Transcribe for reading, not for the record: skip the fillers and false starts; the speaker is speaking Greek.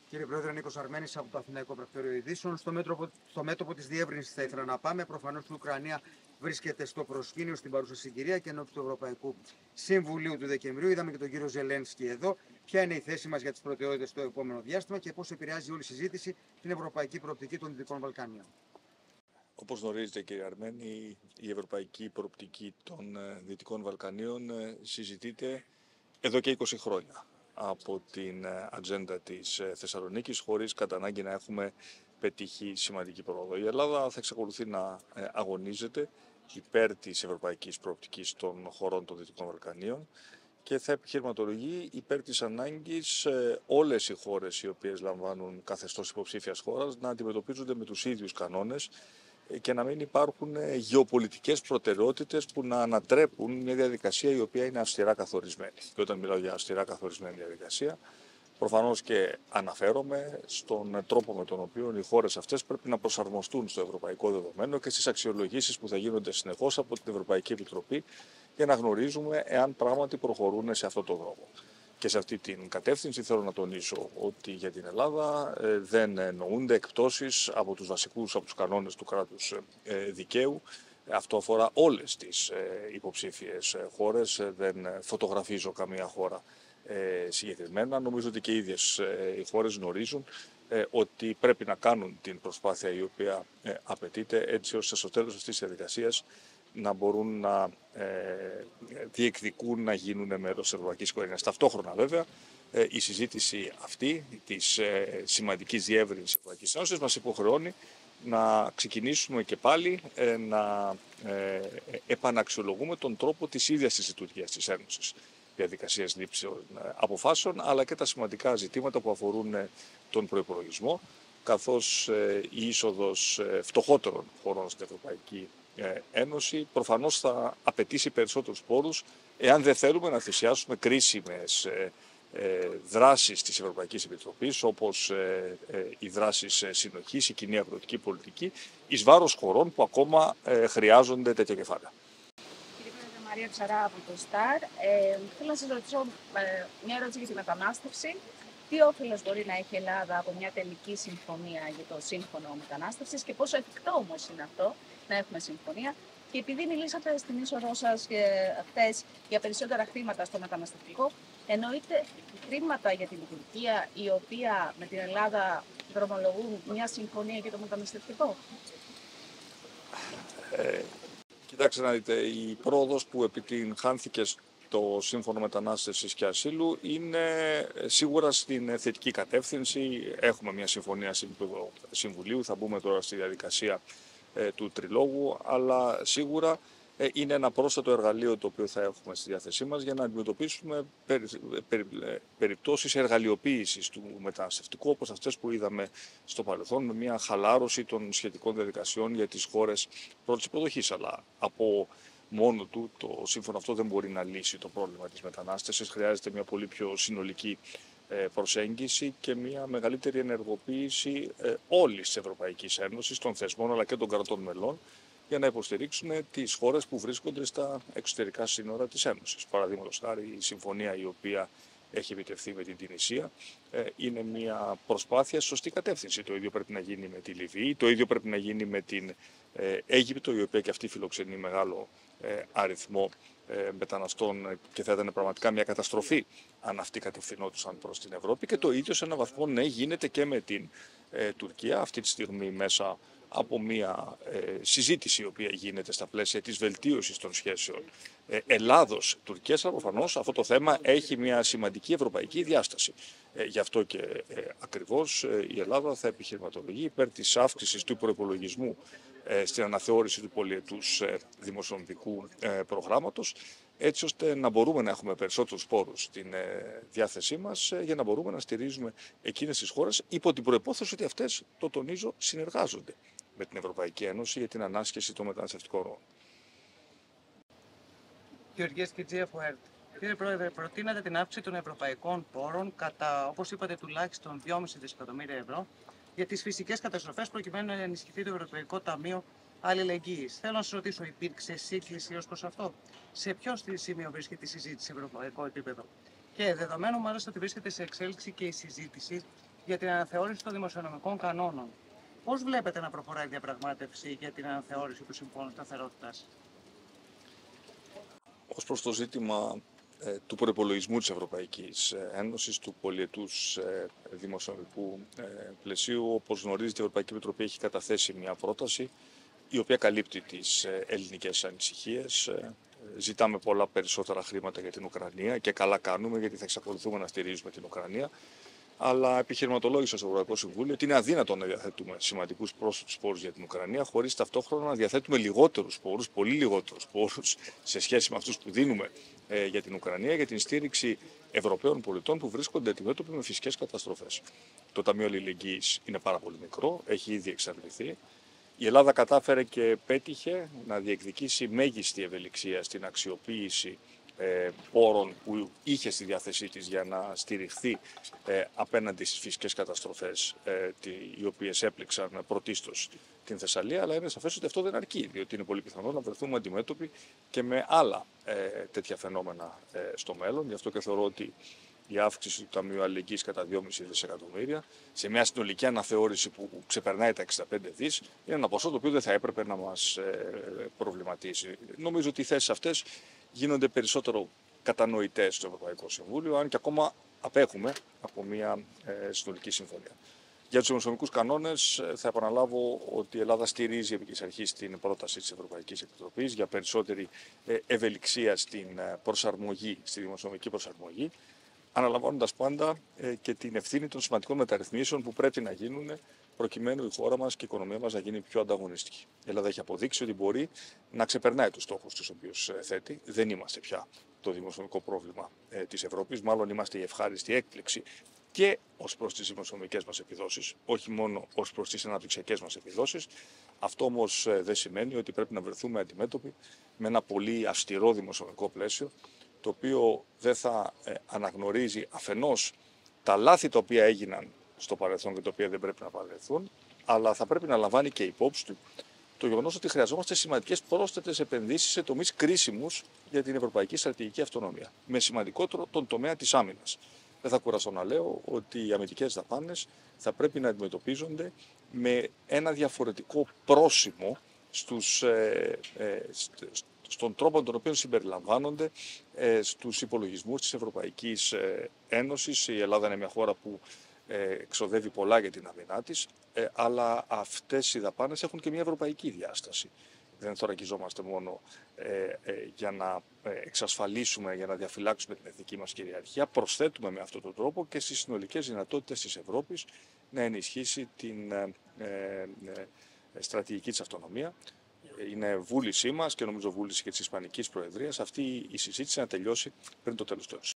Κύριε Πρόεδρε, Νίκος Αρμένης από το Αθηναϊκό Πρακτορείο Ειδήσεων. Στο μέτωπο της διεύρυνσης θα ήθελα να πάμε. Προφανώς η Ουκρανία βρίσκεται στο προσκήνιο στην παρούσα συγκυρία και ενώπιον του Ευρωπαϊκού Συμβουλίου του Δεκεμβρίου. Είδαμε και τον κύριο Ζελένσκι εδώ. Ποια είναι η θέση μας για τις προτεραιότητες στο επόμενο διάστημα και πώς επηρεάζει όλη η συζήτηση την ευρωπαϊκή προοπτική των Δυτικών Βαλκανίων. Όπως γνωρίζετε, κύριε Αρμένη, η ευρωπαϊκή προοπτική των Δυτικών Βαλκανίων συζητείται εδώ και 20 χρόνια από την ατζέντα της Θεσσαλονίκης, χωρίς κατά ανάγκη να έχουμε πετύχει σημαντική πρόοδο. Η Ελλάδα θα εξακολουθεί να αγωνίζεται υπέρ της ευρωπαϊκής προοπτικής των χωρών των Δυτικών Βαλκανίων και θα επιχειρηματολογεί υπέρ της ανάγκης όλες οι χώρες οι οποίες λαμβάνουν καθεστώς υποψήφιας χώρας να αντιμετωπίζονται με τους ίδιους κανόνες και να μην υπάρχουν γεωπολιτικές προτεραιότητες που να ανατρέπουν μια διαδικασία η οποία είναι αυστηρά καθορισμένη. Και όταν μιλάω για αυστηρά καθορισμένη διαδικασία, προφανώς και αναφέρομαι στον τρόπο με τον οποίο οι χώρες αυτές πρέπει να προσαρμοστούν στο ευρωπαϊκό δεδομένο και στις αξιολογήσεις που θα γίνονται συνεχώς από την Ευρωπαϊκή Επιτροπή για να γνωρίζουμε εάν πράγματι προχωρούν σε αυτόν τον δρόμο. Και σε αυτή την κατεύθυνση θέλω να τονίσω ότι για την Ελλάδα δεν εννοούνται εκπτώσεις από τους κανόνες του κράτους δικαίου. Αυτό αφορά όλες τις υποψήφιες χώρες, δεν φωτογραφίζω καμία χώρα συγκεκριμένα. Νομίζω ότι και οι ίδιες οι χώρες γνωρίζουν ότι πρέπει να κάνουν την προσπάθεια η οποία απαιτείται έτσι ώστε στο τέλος αυτής της διαδικασίας να μπορούν να διεκδικούν να γίνουν μέρος της ευρωπαϊκής οικογένειας. Ταυτόχρονα βέβαια η συζήτηση αυτή της σημαντικής διεύρυνσης της Ευρωπαϊκής Ένωσης μας υποχρεώνει να ξεκινήσουμε και πάλι να επαναξιολογούμε τον τρόπο της ίδιας της λειτουργίας της Ένωσης. Διαδικασίες λήψεων αποφάσεων, αλλά και τα σημαντικά ζητήματα που αφορούν τον προϋπολογισμό, καθώς η είσοδος φτωχότερων χωρών στην Ευρωπαϊκή Ένωση προφανώς θα απαιτήσει περισσότερους πόρους εάν δεν θέλουμε να θυσιάσουμε κρίσιμες δράσεις της Ευρωπαϊκής Επιτροπής όπως οι δράσεις συνοχής, η κοινή αγροτική πολιτική εις βάρος χωρών που ακόμα χρειάζονται τέτοια κεφάλαια. Κύριε Πρόεδρε, Μαρία Ψαρά από το ΣΤΑΡ. Θέλω να σας ρωτήσω μια ερώτηση για τη μετανάστευση. Τι όφελος μπορεί να έχει η Ελλάδα από μια τελική συμφωνία για το σύμφωνο μετανάστευσης και πόσο εφικτό όμως είναι αυτό να έχουμε συμφωνία? Και επειδή μιλήσατε στην είσοδό σας χθες για περισσότερα χρήματα στο μεταναστευτικό, εννοείται χρήματα για την Τουρκία η οποία με την Ελλάδα δρομολογούν μια συμφωνία για το μεταναστευτικό? Κοιτάξτε να δείτε, η πρόοδος που επιτυγχάνθηκε το Σύμφωνο Μετανάστευσης και Ασύλου είναι σίγουρα στην θετική κατεύθυνση. Έχουμε μια συμφωνία σε επίπεδο Συμβουλίου, θα μπούμε τώρα στη διαδικασία του τριλόγου, αλλά σίγουρα είναι ένα πρόσθετο εργαλείο το οποίο θα έχουμε στη διάθεσή μας για να αντιμετωπίσουμε περιπτώσεις εργαλειοποίησης του μεταναστευτικού, όπως αυτές που είδαμε στο παρελθόν, με μια χαλάρωση των σχετικών διαδικασιών για τις χώρες πρώτης υποδοχής. Αλλά από μόνο του το σύμφωνο αυτό δεν μπορεί να λύσει το πρόβλημα της μετανάστευσης. Χρειάζεται μια πολύ πιο συνολική προσέγγιση και μια μεγαλύτερη ενεργοποίηση όλης της Ευρωπαϊκής Ένωσης, των θεσμών αλλά και των κρατών μελών, για να υποστηρίξουν τις χώρες που βρίσκονται στα εξωτερικά σύνορα της Ένωσης. Παραδείγματος χάρη, η συμφωνία η οποία έχει επιτευχθεί με την Τινησία είναι μια προσπάθεια σωστή κατεύθυνση. Το ίδιο πρέπει να γίνει με τη Λιβύη, το ίδιο πρέπει να γίνει με την Αίγυπτο, η οποία και αυτή φιλοξενεί μεγάλο αριθμό μεταναστών και θα ήταν πραγματικά μια καταστροφή αν αυτοί κατευθυνόντουσαν προς την Ευρώπη, και το ίδιο σε έναν βαθμό ναι γίνεται και με την Τουρκία αυτή τη στιγμή μέσα από μια συζήτηση η οποία γίνεται στα πλαίσια της βελτίωσης των σχέσεων Ελλάδος-Τουρκίας, αλλά προφανώς αυτό το θέμα έχει μια σημαντική ευρωπαϊκή διάσταση. Γι' αυτό και ακριβώς η Ελλάδα θα επιχειρηματολογεί υπέρ της αύξησης του προϋπολογισμού στην αναθεώρηση του πολυετούς δημοσιονομικού προγράμματος, έτσι ώστε να μπορούμε να έχουμε περισσότερους πόρους στην διάθεσή μας για να μπορούμε να στηρίζουμε εκείνες τις χώρες υπό την προϋπόθεση ότι αυτές, το τονίζω, συνεργάζονται με την Ευρωπαϊκή Ένωση για την ανάσχεση των μεταναστευτικών ροών. Γεωργίας Κιτζία από ΕΡΤ. Κύριε Πρόεδρε, προτείνατε την αύξηση των ευρωπαϊκών πόρων κατά, όπως είπατε, τουλάχιστον 2,5 δισεκατομμύρια ευρώ για τις φυσικές καταστροφές, προκειμένου να ενισχυθεί το Ευρωπαϊκό Ταμείο Αλληλεγγύης. Θέλω να σας ρωτήσω, υπήρξε σύγκληση ως προς αυτό? Σε ποιο σημείο βρίσκεται η συζήτηση σε ευρωπαϊκό επίπεδο? Και δεδομένου μάλιστα ότι βρίσκεται σε εξέλιξη και η συζήτηση για την αναθεώρηση των δημοσιονομικών κανόνων. Πώς βλέπετε να προχωράει η διαπραγμάτευση για την αναθεώρηση του Συμφώνου Σταθερότητας? Ως προς το ζήτημα του προϋπολογισμού της Ευρωπαϊκής Ένωσης, του πολιετούς δημοσιονομικού πλαισίου, όπως γνωρίζετε, η Ευρωπαϊκή Επιτροπή έχει καταθέσει μια πρόταση η οποία καλύπτει τις ελληνικές ανησυχίες. Ζητάμε πολλά περισσότερα χρήματα για την Ουκρανία και καλά κάνουμε, γιατί θα εξακολουθούμε να στηρίζουμε την Ουκρανία. Αλλά επιχειρηματολόγησα στο Ευρωπαϊκό Συμβούλιο ότι είναι αδύνατο να διαθέτουμε σημαντικούς πρόσθετους πόρους για την Ουκρανία, χωρίς ταυτόχρονα να διαθέτουμε λιγότερους πόρους, πολύ λιγότερους πόρους, σε σχέση με αυτούς που δίνουμε για την Ουκρανία, για την στήριξη Ευρωπαίων πολιτών που βρίσκονται αντιμέτωποι με φυσικές καταστροφές. Το Ταμείο Αλληλεγγύης είναι πάρα πολύ μικρό, έχει ήδη εξαντληθεί. Η Ελλάδα κατάφερε και πέτυχε να διεκδικήσει μέγιστη ευελιξία στην αξιοποίηση πόρων που είχε στη διάθεσή της για να στηριχθεί απέναντι στις φυσικές καταστροφές οι οποίες έπληξαν πρωτίστως την Θεσσαλία, αλλά είναι σαφές ότι αυτό δεν αρκεί, διότι είναι πολύ πιθανό να βρεθούμε αντιμέτωποι και με άλλα τέτοια φαινόμενα στο μέλλον. Γι' αυτό και θεωρώ ότι η αύξηση του Ταμείου Αλληλεγγύης κατά 2,5 δισεκατομμύρια σε μια συνολική αναθεώρηση που ξεπερνάει τα 65 δις είναι ένα ποσό το οποίο δεν θα έπρεπε να μας προβληματίσει. Νομίζω ότι οι θέσεις αυτές γίνονται περισσότερο κατανοητές στο Ευρωπαϊκό Συμβούλιο, αν και ακόμα απέχουμε από μια συνολική συμφωνία. Για τους δημοσιονομικούς κανόνες, θα επαναλάβω ότι η Ελλάδα στηρίζει επί της αρχής την πρόταση της Ευρωπαϊκής Επιτροπής για περισσότερη ευελιξία στην προσαρμογή, στη δημοσιονομική προσαρμογή, αναλαμβάνοντας πάντα και την ευθύνη των σημαντικών μεταρρυθμίσεων που πρέπει να γίνουν προκειμένου η χώρα μας και η οικονομία μας να γίνει πιο ανταγωνιστική. Η Ελλάδα έχει αποδείξει ότι μπορεί να ξεπερνάει τους στόχους τους οποίους θέτει. Δεν είμαστε πια το δημοσιονομικό πρόβλημα της Ευρώπης, μάλλον είμαστε η ευχάριστη έκπληξη και ως προς τις δημοσιονομικές μας επιδόσεις, όχι μόνο ως προς τις αναπτυξιακές μας επιδόσεις. Αυτό όμως δεν σημαίνει ότι πρέπει να βρεθούμε αντιμέτωποι με ένα πολύ αυστηρό δημοσιονομικό πλαίσιο, το οποίο δεν θα αναγνωρίζει αφενός τα λάθη τα οποία έγιναν στο παρελθόν και τα οποία δεν πρέπει να παρελθούν, αλλά θα πρέπει να λαμβάνει και υπόψη του το γεγονός ότι χρειαζόμαστε σημαντικές πρόσθετες επενδύσεις σε τομείς κρίσιμους για την ευρωπαϊκή στρατηγική αυτονομία, με σημαντικότερο τον τομέα της άμυνας. Δεν θα κουραστώ να λέω ότι οι αμυντικές δαπάνες θα πρέπει να αντιμετωπίζονται με ένα διαφορετικό πρόσημο στον τρόπο τον οποίο συμπεριλαμβάνονται στους υπολογισμούς της Ευρωπαϊκής Ένωσης. Η Ελλάδα είναι μια χώρα που εξοδεύει πολλά για την αμυνά της, αλλά αυτές οι δαπάνες έχουν και μια ευρωπαϊκή διάσταση. Δεν θωρακιζόμαστε μόνο για να εξασφαλίσουμε, για να διαφυλάξουμε την εθνική μας κυριαρχία. Προσθέτουμε με αυτόν τον τρόπο και στις συνολικές δυνατότητες της Ευρώπης να ενισχύσει την στρατηγική της αυτονομία. Είναι βούλησή μας και νομίζω βούληση και της Ισπανικής Προεδρίας αυτή η συζήτηση να τελειώσει πριν το τέλος του έτους.